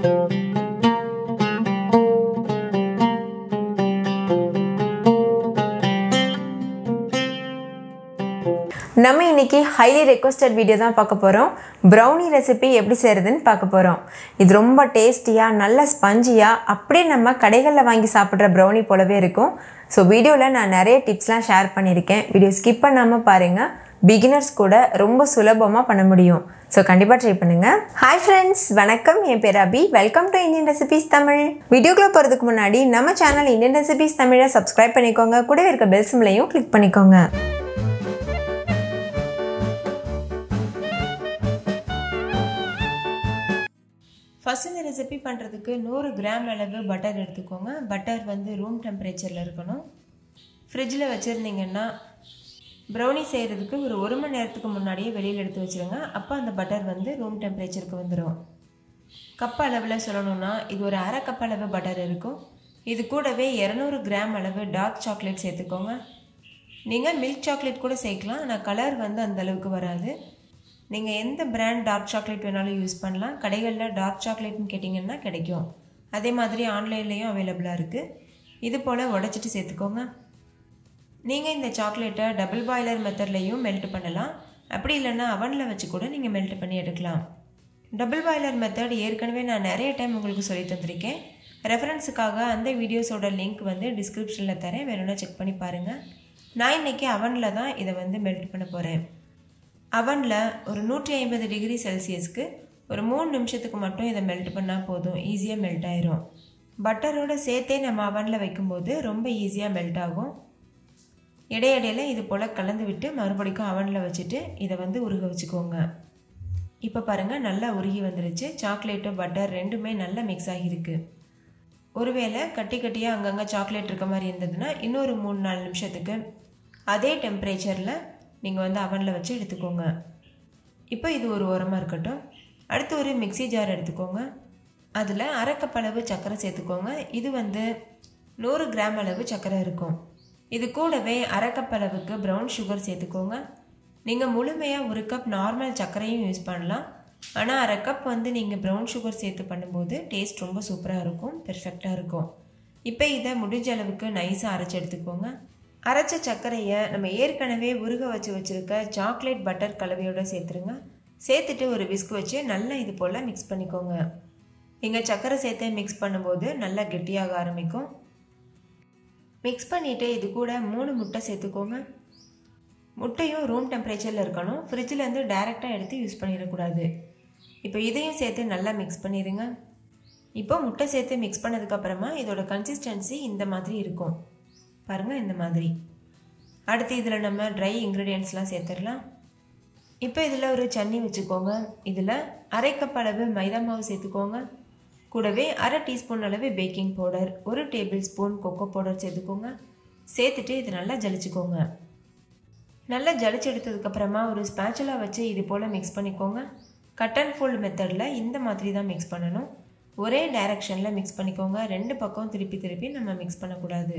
நம்ம இன்னைக்கு highly requested video தான் பார்க்க போறோம். brownie recipe எப்படி செய்யறதுன்னு பார்க்க போறோம். இது ரொம்ப டேஸ்டியா, நல்ல ஸ்பஞ்சியா, அப்படியே நம்ம கடைகள்ல வாங்கி சாப்பிடுற brownie போலவே இருக்கும். சோ வீடியோல நான் நிறைய டிப்ஸ்லாம் ஷேர் பண்ணிருக்கேன். வீடியோ ஸ்கிப் பண்ணாம பாருங்க. பிகினர்ஸ் கூட ரொம்ப சுலபமா பண்ண முடியும். சோ கண்டிப்பா ட்ரை பண்ணுங்க. ஹாய் फ्रेंड्स, வணக்கம். என் பேர் Abhi. Welcome to Indian recipes Tamil. வீடியோக்குள்ள போறதுக்கு முன்னாடி நம்ம சேனல் இந்தியன் ரெசிபீஸ் தமிழை சப்ஸ்கிரைப் பண்ணிக்கோங்க. கூடவே இருக்க பெல் சிம்பலையும் கிளிக் பண்ணிக்கோங்க. ஃபர்ஸ்ட் இந்த ரெசிபி பண்ணுறதுக்கு 100 கிராம் அளவு பட்டர் எடுத்துக்கோங்க. பட்டர் வந்து ரூம் டெம்பரேச்சரில் இருக்கணும். ஃப்ரிட்ஜில் வச்சுருந்தீங்கன்னா ப்ரௌனி செய்கிறதுக்கு ஒரு 1 மணி நேரத்துக்கு முன்னாடியே வெளியில் எடுத்து வச்சுருங்க. அப்போ அந்த பட்டர் வந்து ரூம் டெம்பரேச்சருக்கு வந்துடும். கப் அளவில் சொல்லணும்னா இது ஒரு அரை கப் அளவு பட்டர் இருக்கும். இது கூடவே 200 கிராம் அளவு டார்க் சாக்லேட் சேர்த்துக்கோங்க. நீங்கள் மில்க் சாக்லேட் கூட சேர்க்கலாம். ஆனால் கலர் வந்து அந்தளவுக்கு வராது. நீங்கள் எந்த பிராண்ட் டார்க் சாக்லேட் வேணாலும் யூஸ் பண்ணலாம். கடைகளில் டார்க் சாக்லேட்னு கேட்டிங்கன்னா கிடைக்கும். அதே மாதிரி ஆன்லைன்லேயும் அவைலபிளாக இருக்குது. இது போல் உடச்சிட்டு சேர்த்துக்கோங்க. நீங்கள் இந்த சாக்லேட்டை டபுள் பாய்லர் மெத்தட்லேயும் மெல்ட் பண்ணலாம். அப்படி இல்லைன்னா அவனில் வச்சு கூட நீங்கள் மெல்ட் பண்ணி எடுக்கலாம். டபுள் பாய்லர் மெத்தட் ஏற்கனவே நான் நிறைய டைம் உங்களுக்கு சொல்லி தந்திருக்கேன். ரெஃபரன்ஸுக்காக அந்த வீடியோஸோட லிங்க் வந்து டிஸ்கிரிப்ஷனில் தரேன். வேணும்னா செக் பண்ணி பாருங்கள். நான் இன்றைக்கி அவனில் தான் இதை வந்து மெல்ட் பண்ண போகிறேன். அவனில் ஒரு 150 டிகிரி செல்சியஸ்க்கு ஒரு 3 நிமிஷத்துக்கு மட்டும் இதை மெல்ட் பண்ணால் போதும். ஈஸியாக மெல்ட் ஆயிரும். பட்டரோட சேர்த்தே நம்ம அவனில் வைக்கும்போது ரொம்ப ஈஸியாக மெல்ட் ஆகும். இடையிடையில் இது போல் கலந்து விட்டு மறுபடிக்கும் அவனில் வச்சுட்டு இதை வந்து உருக வச்சுக்கோங்க. இப்போ பாருங்கள், நல்லா உருகி வந்துடுச்சு. சாக்லேட்டு பட்டர் ரெண்டுமே நல்லா மிக்ஸ் ஆகியிருக்கு. ஒருவேளை கட்டி கட்டியாக அங்கங்கே சாக்லேட் இருக்க மாதிரி இருந்ததுன்னா இன்னொரு 3-4 நிமிஷத்துக்கு அதே டெம்பரேச்சரில் நீங்கள் வந்து அவனில் வச்சு எடுத்துக்கோங்க. இப்போ இது ஒரு ஓரமாக இருக்கட்டும். அடுத்து ஒரு மிக்சி ஜார் எடுத்துக்கோங்க. அதில் அரை கப் அளவு சர்க்கரை சேர்த்துக்கோங்க. இது வந்து 100 கிராம் அளவு சர்க்கரை இருக்கும். இது கூடவே அரை கப் அளவுக்கு ப்ரௌன் சுகர் சேர்த்துக்கோங்க. நீங்கள் முழுமையாக 1 கப் நார்மல் சர்க்கரையும் யூஸ் பண்ணலாம். ஆனால் அரை கப் வந்து நீங்கள் ப்ரௌன் சுகர் சேர்த்து பண்ணும்போது டேஸ்ட் ரொம்ப சூப்பராக இருக்கும், பெர்ஃபெக்டாக இருக்கும். இப்போ இதை முடிஞ்ச அளவுக்கு நைஸாக அரைச்சி எடுத்துக்கோங்க. அரைச்ச சர்க்கரையை நம்ம ஏற்கனவே உருக வச்சுருக்க சாக்லேட் பட்டர் கலவையோடு சேர்த்துருங்க. சேர்த்துட்டு ஒரு விஸ்க் வச்சு நல்லா இது போல் மிக்ஸ் பண்ணிக்கோங்க. நீங்கள் சர்க்கரை சேர்த்து மிக்ஸ் பண்ணும்போது நல்லா கெட்டியாக ஆரம்பிக்கும். மிக்ஸ் பண்ணிவிட்டு இது கூட 3 முட்டை சேர்த்துக்கோங்க. முட்டையும் ரூம் டெம்பரேச்சரில் இருக்கணும். ஃப்ரிட்ஜிலேருந்து டைரெக்டாக எடுத்து யூஸ் பண்ணிடக்கூடாது. இப்போ இதையும் சேர்த்து நல்லா மிக்ஸ் பண்ணிடுங்க. இப்போ முட்டை சேர்த்து மிக்ஸ் பண்ணதுக்கப்புறமா இதோட கன்சிஸ்டன்சி இந்த மாதிரி இருக்கும். பாருங்கள், இந்த மாதிரி. அடுத்து இதில் நம்ம ட்ரை இன்க்ரீடியன்ட்ஸ்லாம் சேர்த்துடலாம். இப்போ இதில் ஒரு சன்னி வச்சுக்கோங்க. இதில் அரை கப் அளவு மைதா மாவு சேர்த்துக்கோங்க. கூடவே அரை டீஸ்பூன் அளவு baking powder, 1 tablespoon cocoa powder சேர்த்துக்கோங்க. சேர்த்துட்டு இது நல்லா ஜலிச்சுக்கோங்க. நல்லா ஜலிச்சு எடுத்ததுக்கப்புறமா ஒரு ஸ்பேச்சுலா வச்சு இது போல் மிக்ஸ் பண்ணிக்கோங்க. கட் அண்ட் ஃபோல்ட் மெத்தடில் இந்த மாதிரி தான் மிக்ஸ் பண்ணணும். ஒரே டைரக்ஷனில் மிக்ஸ் பண்ணிக்கோங்க. 2 பக்கம் திருப்பி நம்ம மிக்ஸ் பண்ணக்கூடாது.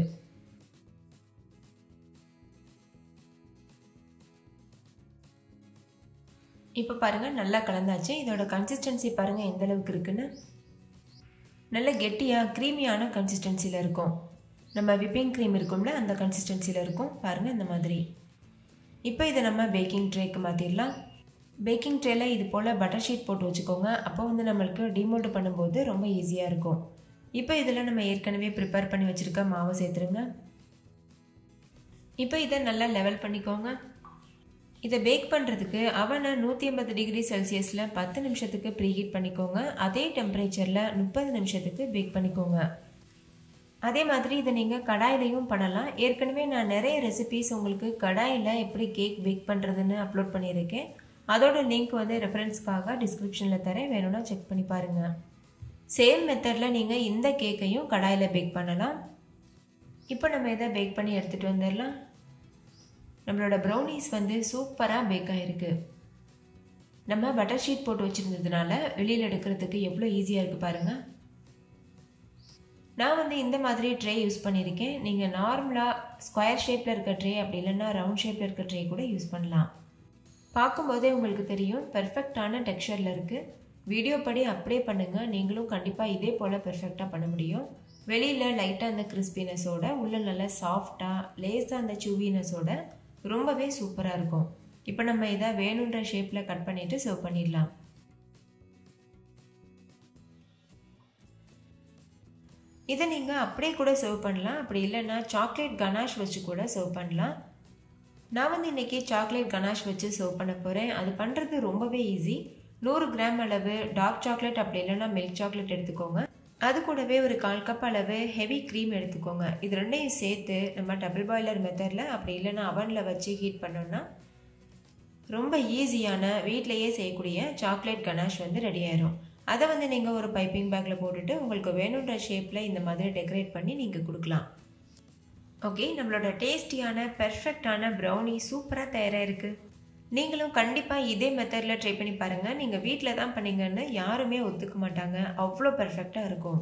இப்போ பாருங்கள், நல்லா கலந்தாச்சு. இதோட கன்சிஸ்டன்சி பாருங்கள் எந்த அளவுக்கு இருக்குன்னு. நல்ல கெட்டியாக க்ரீமியான கன்சிஸ்டன்சியில் இருக்கும். நம்ம விப்பிங் க்ரீம் இருக்கும்ல, அந்த கன்சிஸ்டன்சியில் இருக்கும். பாருங்கள், இந்த மாதிரி. இப்போ இதை நம்ம பேக்கிங் ட்ரேக்கு மாற்றிடலாம். பேக்கிங் ட்ரேயில் இது போல் பட்டர் ஷீட் போட்டு வச்சுக்கோங்க. அப்போ வந்து நம்மளுக்கு டிமோல்டு பண்ணும்போது ரொம்ப ஈஸியாக இருக்கும். இப்போ இதில் நம்ம ஏற்கனவே ப்ரிப்பேர் பண்ணி வச்சுருக்க மாவை சேர்த்துருங்க. இப்போ இதை நல்லா லெவல் பண்ணிக்கோங்க. இதை பேக் பண்ணுறதுக்கு அவனை 180 டிகிரி செல்சியஸில் 10 நிமிஷத்துக்கு ப்ரீஹீட் பண்ணிக்கோங்க. அதே டெம்பரேச்சரில் 30 நிமிஷத்துக்கு பேக் பண்ணிக்கோங்க. அதே மாதிரி இதை நீங்கள் கடாயிலையும் பண்ணலாம். ஏற்கனவே நான் நிறைய ரெசிபீஸ் உங்களுக்கு கடாயில் எப்படி கேக் பேக் பண்ணுறதுன்னு அப்லோட் பண்ணியிருக்கேன். அதோட லிங்க் வந்து ரெஃபரன்ஸ்க்காக டிஸ்கிரிப்ஷனில் தரேன். வேணும்னா செக் பண்ணி பாருங்கள். சேம் மெத்தடில் நீங்கள் இந்த கேக்கையும் கடாயில் பேக் பண்ணலாம். இப்போ நம்ம இதை பேக் பண்ணி எடுத்துகிட்டு வந்துடலாம். நம்மளோட ப்ரௌனிஸ் வந்து சூப்பராக பேக் ஆகிருக்கு. நம்ம பட்டர் ஷீட் போட்டு வச்சுருந்ததுனால வெளியில் எடுக்கிறதுக்கு எவ்வளோ ஈஸியாக இருக்குது பாருங்கள். நான் வந்து இந்த மாதிரி ட்ரே யூஸ் பண்ணியிருக்கேன். நீங்கள் நார்மலாக ஸ்கொயர் ஷேப்பில் இருக்க ட்ரே அப்படி இல்லைன்னா ரவுண்ட் ஷேப்பில் இருக்க ட்ரே கூட யூஸ் பண்ணலாம். பார்க்கும்போதே உங்களுக்கு தெரியும் பெர்ஃபெக்டான டெக்ஸ்சரில் இருக்குது. வீடியோ படி அப்படியே பண்ணுங்கள், நீங்களும் கண்டிப்பாக இதே போல் பெர்ஃபெக்டாக பண்ண முடியும். வெளியில் லைட்டாக அந்த கிறிஸ்பினஸோட உள்ள நல்லா சாஃப்டாக லேஸாக அந்த சூவினஸோட ரொம்பவே சூப்பராக இருக்கும். இப்போ நம்ம இதை வேணுன்ற ஷேப்பில் கட் பண்ணிவிட்டு சர்வ் பண்ணிடலாம். இதை நீங்கள் அப்படியே கூட சர்வ் பண்ணலாம், அப்படி இல்லைன்னா சாக்லேட் கனாஷ் வச்சு கூட சர்வ் பண்ணலாம். நான் வந்து இன்றைக்கி சாக்லேட் கனாஷ் வச்சு சர்வ் பண்ண போகிறேன். அது பண்ணுறது ரொம்பவே ஈஸி. 100 கிராம் அளவு டார்க் சாக்லேட் அப்படி இல்லைன்னா மில்க் சாக்லேட் எடுத்துக்கோங்க. அது கூடவே ஒரு 1/4 கப் அளவு ஹெவி க்ரீம் எடுத்துக்கோங்க. இது ரெண்டையும் சேர்த்து நம்ம டபுள் பாய்லர் மெத்தடில் அப்படி இல்லைன்னா அவனில் வச்சு ஹீட் பண்ணோன்னா ரொம்ப ஈஸியான வீட்டிலையே செய்யக்கூடிய சாக்லேட் கனாஷ் வந்து ரெடி ஆயிரும். அதை வந்து நீங்கள் ஒரு பைப்பிங் பேக்கில் போட்டுட்டு உங்களுக்கு வேணுன்ற ஷேப்பில் இந்த மாதிரி டெக்கரேட் பண்ணி நீங்கள் கொடுக்கலாம். ஓகே, நம்மளோட டேஸ்டியான பெர்ஃபெக்டான ப்ரௌனி சூப்பராக தயாராக இருக்குது. நீங்களும் கண்டிப்பாக இதே மெத்தடில் ட்ரை பண்ணி பாருங்கள். நீங்கள் வீட்டில் தான் பண்ணீங்கன்னு யாருமே ஒத்துக்க மாட்டாங்க, அவ்வளோ பெர்ஃபெக்டாக இருக்கும்.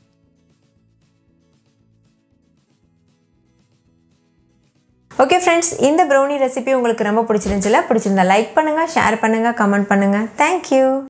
ஓகே ஃப்ரெண்ட்ஸ், இந்த ப்ரௌனி ரெசிபி உங்களுக்கு ரொம்ப பிடிச்சிருந்துச்சுல? பிடிச்சிருந்தா லைக் பண்ணுங்கள், ஷேர் பண்ணுங்கள், கமெண்ட் பண்ணுங்கள். தேங்க்யூ.